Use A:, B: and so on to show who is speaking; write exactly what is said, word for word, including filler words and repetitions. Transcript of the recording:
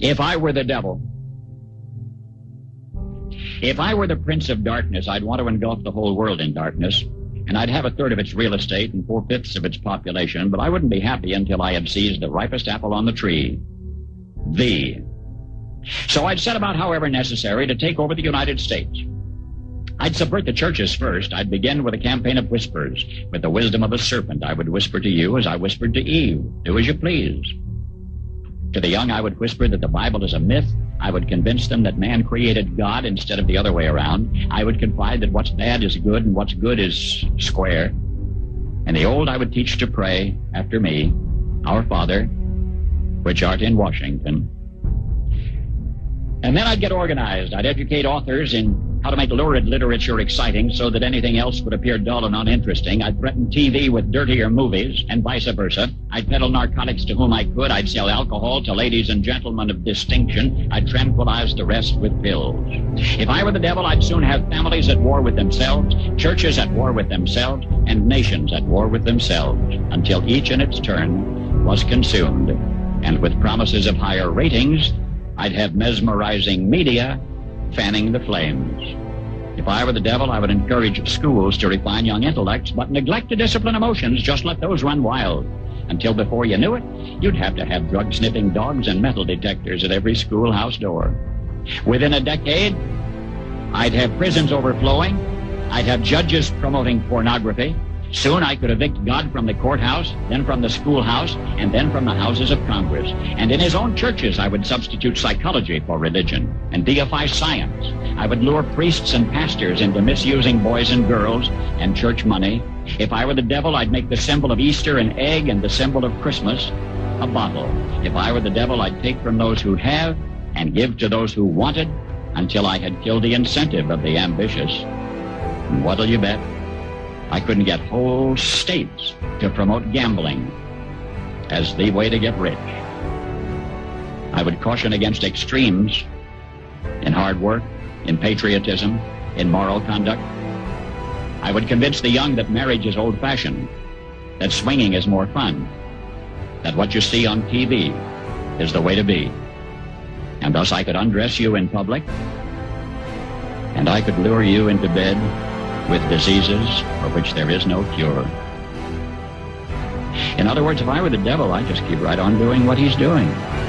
A: If I were the devil, if I were the prince of darkness, I'd want to engulf the whole world in darkness, and I'd have a third of its real estate and four-fifths of its population, but I wouldn't be happy until I had seized the ripest apple on the tree. Thee. So I'd set about, however necessary, to take over the United States. I'd subvert the churches first. I'd begin with a campaign of whispers. With the wisdom of a serpent, I would whisper to you as I whispered to Eve, do as you please. To the young, I would whisper that the Bible is a myth. I would convince them that man created God instead of the other way around. I would confide that what's bad is good and what's good is square. And the old I would teach to pray after me, Our Father, which art in Washington. And then I'd get organized. I'd educate authors in how to make lurid literature exciting so that anything else would appear dull and uninteresting. I'd threaten T V with dirtier movies and vice versa. I'd peddle narcotics to whom I could. I'd sell alcohol to ladies and gentlemen of distinction. I'd tranquilize the rest with pills. If I were the devil, I'd soon have families at war with themselves, churches at war with themselves, and nations at war with themselves, until each in its turn was consumed. And with promises of higher ratings, I'd have mesmerizing media fanning the flames. If I were the devil, I would encourage schools to refine young intellects, but neglect to discipline emotions. Just let those run wild. Until before you knew it, you'd have to have drug-sniffing dogs and metal detectors at every schoolhouse door. Within a decade, I'd have prisons overflowing. I'd have judges promoting pornography. Soon I could evict God from the courthouse, then from the schoolhouse, and then from the houses of Congress. And in his own churches, I would substitute psychology for religion and deify science. I would lure priests and pastors into misusing boys and girls and church money. If I were the devil, I'd make the symbol of Easter an egg and the symbol of Christmas a bottle. If I were the devil, I'd take from those who have and give to those who wanted until I had killed the incentive of the ambitious. And what'll you bet? I couldn't get whole states to promote gambling as the way to get rich. I would caution against extremes in hard work, in patriotism, in moral conduct. I would convince the young that marriage is old-fashioned, that swinging is more fun, that what you see on T V is the way to be. And thus I could undress you in public, and I could lure you into bed with diseases for which there is no cure. In other words, if I were the devil, I'd just keep right on doing what he's doing.